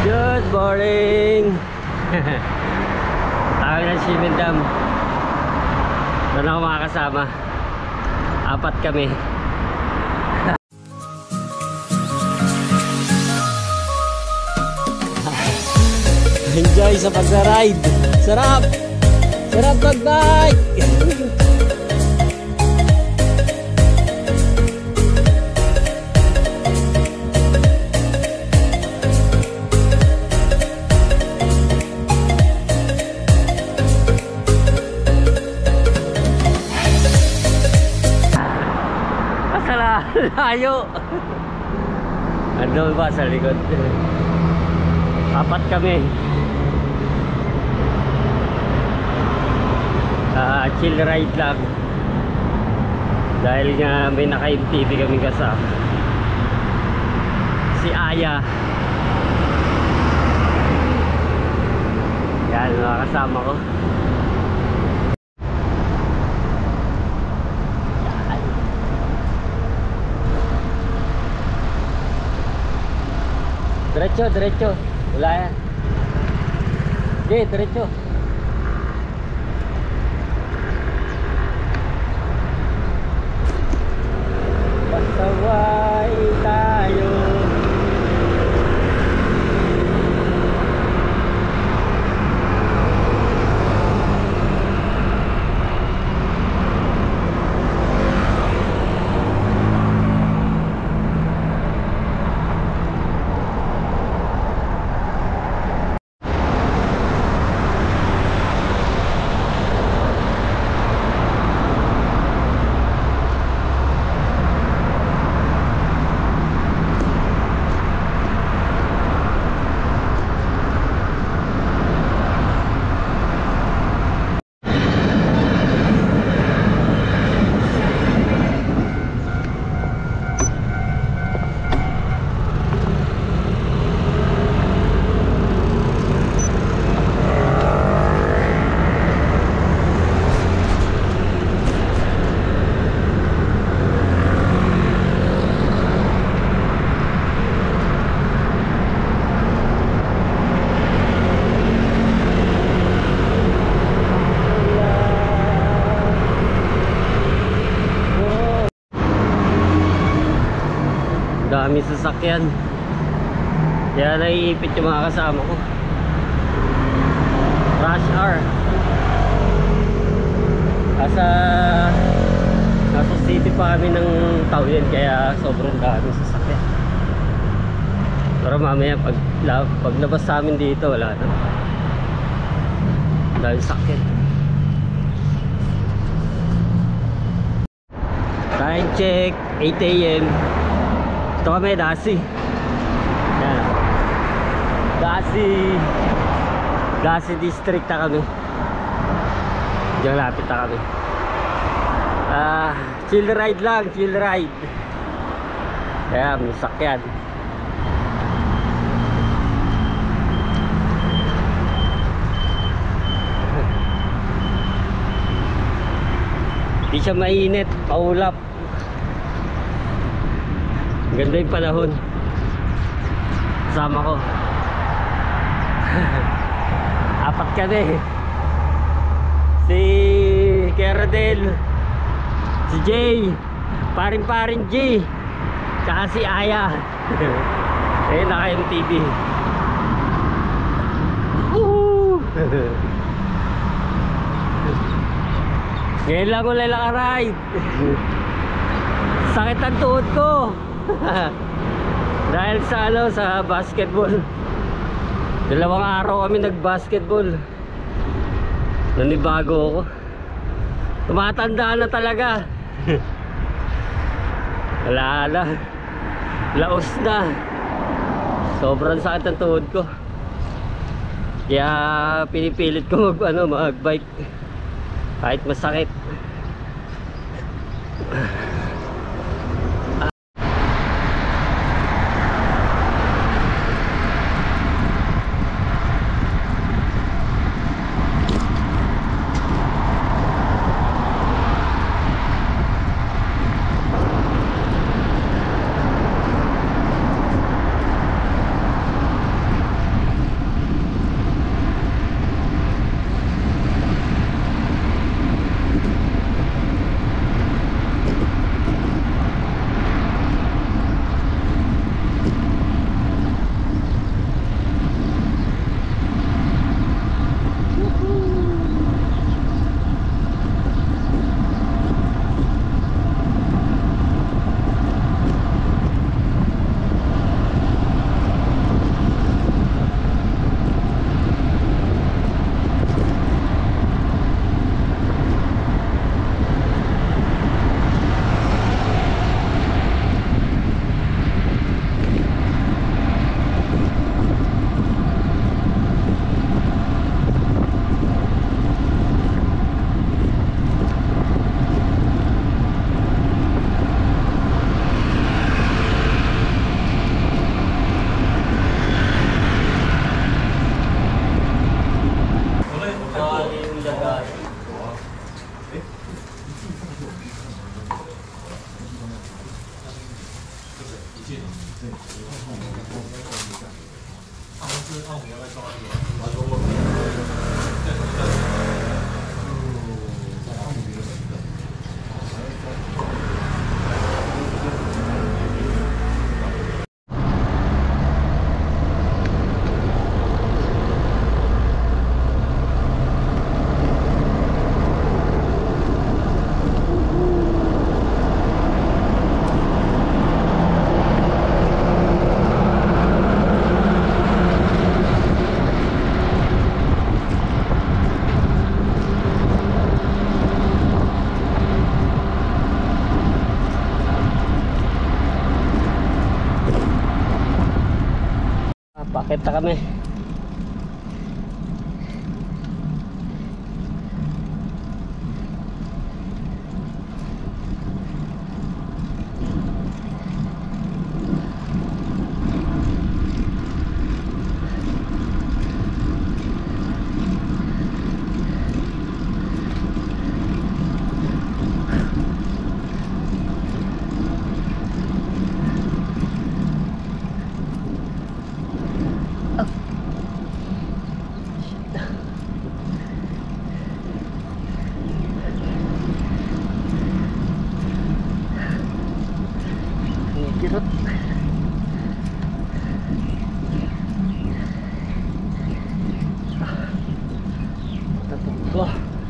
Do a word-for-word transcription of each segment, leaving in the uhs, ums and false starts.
Good morning. Tayo ng Simendam. Doon ako makakasama. Apat kami. Enjoy sa pag-ride. Sarap. Sarap mag-bike. Layo. Andun ba sa likod? Apat kami. Uh, chill ride lang. Dahil nga may naka-M T V kami kasama. Si Aya. Yan, nakasama ko. Diretso, diretso. Wala yan. Okay, diretso. Pasaway tayo. Dami sasakyan. Kaya naiipit yung mga kasama ko. Rush hour. Asa nasa city pa kami ng Taoyuan, kaya sobrang dami sasakyan. Pero mamaya pag, pag labas sa amin dito, wala na. Dahil sakyan. Time check, eight A M Ito kami, Dasi. Yan. Dasi. Dasi district na kami. Diyan lapit na kami. Ah, chill ride lang, chill ride. Kaya may sakyan. Di siya mainit, paulap. Ganda yung panahon. Kasama ko. Apat kami. Si Keradel, si Jay, paring-paring G, tsaka si Aya. Eh, naka-M T V. Ngayon lang ulit naka-ride. Sakit ang tuhod ko. Dahil sa ano, sa basketball. Dalawang araw kami nag-basketball. Nanibago ako. Tumatanda na talaga. Wala na. Laos na. Sobrang sakit ang tuhod ko. Kaya pinipilit ko mag, ano, mag-bike. Kahit masakit. Pakit na kami. Kirot. Tatong ko.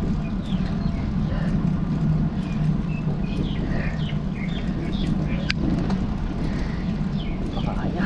Baka kaya.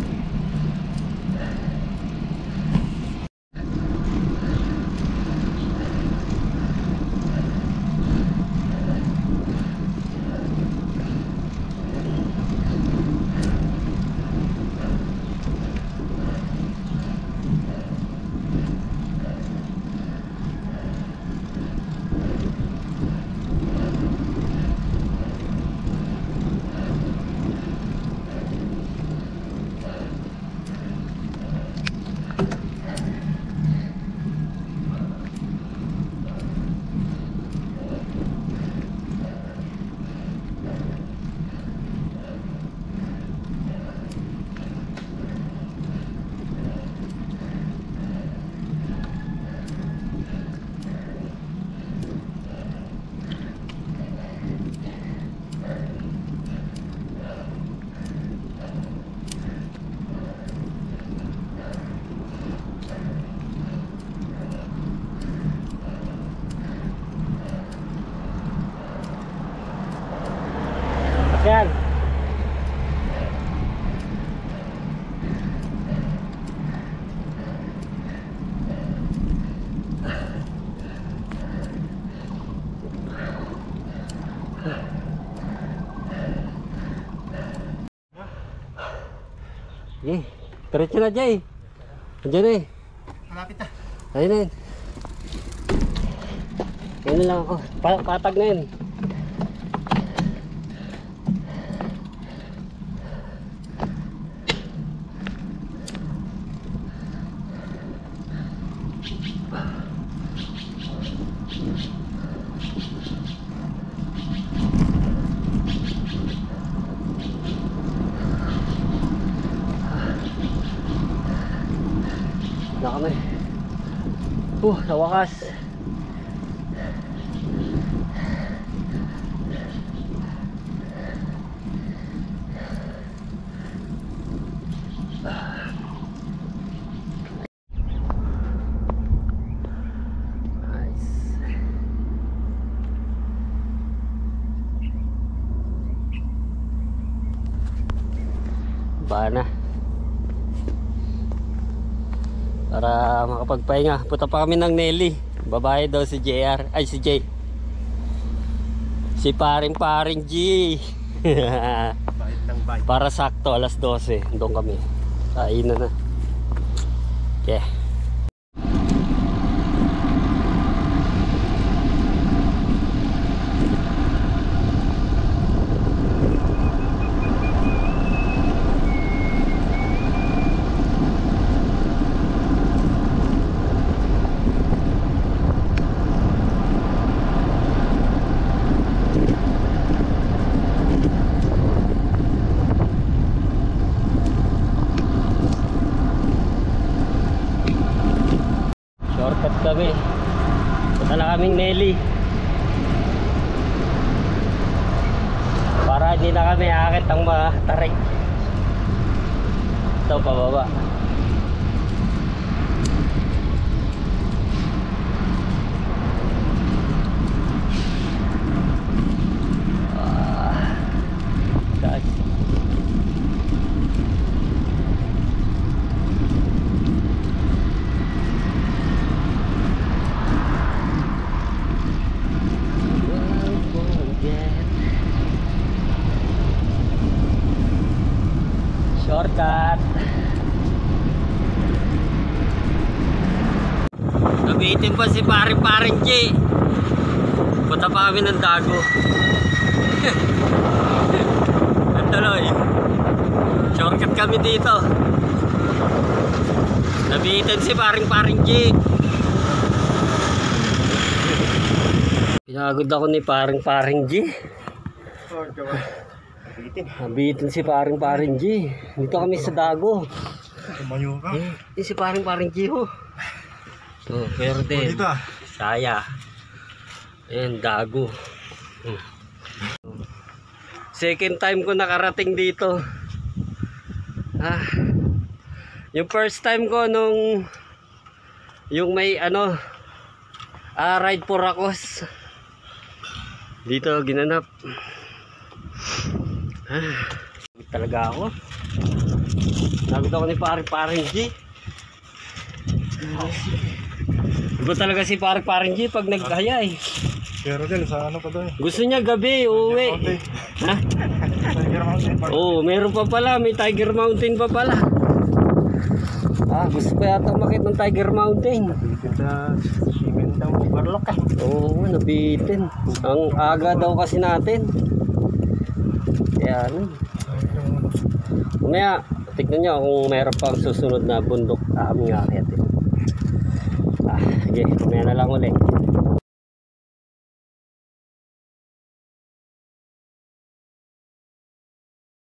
Yan. Eh, diretso na Jay. Andiyan na eh. Malapit na. Ayun na yun. Ayun na lang ako. Pa- patag na yun. Na kami. Uh, sa wakas. Nice. Bana. Para makapagpahinga. Punta pa kami ng Nelly. Babae daw si J R. Ay si J. Si paring paring G. Bait ng bait. Para sakto alas dose. Doon kami. Kainan na. Okay. kami. Punta na kaming Nelly. Para hindi na kami akit ang matarik. Ito, pababa. Ah, guys. Shortcut. Nabitin pa si pare-paring G. Punta pa kami ng Dago. Ang tuloy. Shortcut kami dito. Nabitin si paring-paring G. Pinagod ako ni paring-paring G. Oh, gawa. Nabitin. Nabitin si paring-paring G. Dito kami sa Dago. Tumayo ka. Eh, yun si paring-paring G ho. Oh, pero din. Dito ah. Saya. Ayan, Dago. Hmm. Second time ko nakarating dito. Ah. Yung first time ko nung yung may ano ah, ride for Racos. Dito ginanap. Ah, talaga ako. Nagod ako ni pare-paring G. Iba talaga si pare-paring G pag naghaya eh. Pero din, sa ano pa doon? Gusto niya gabi, uuwi. Ha? Tiger Mountain Park. Oo, oh, meron pa pala. May Tiger Mountain pa pala. Ah, gusto pa yata makit ng Tiger Mountain. Dito sa Simen daw, Barlock ah. Oo, nabitin. Ang aga daw kasi natin. Kaya ano. Mamaya, tignan nyo kung meron pang susunod na bundok na aming akit. Ah, sige, mamaya na lang ulit.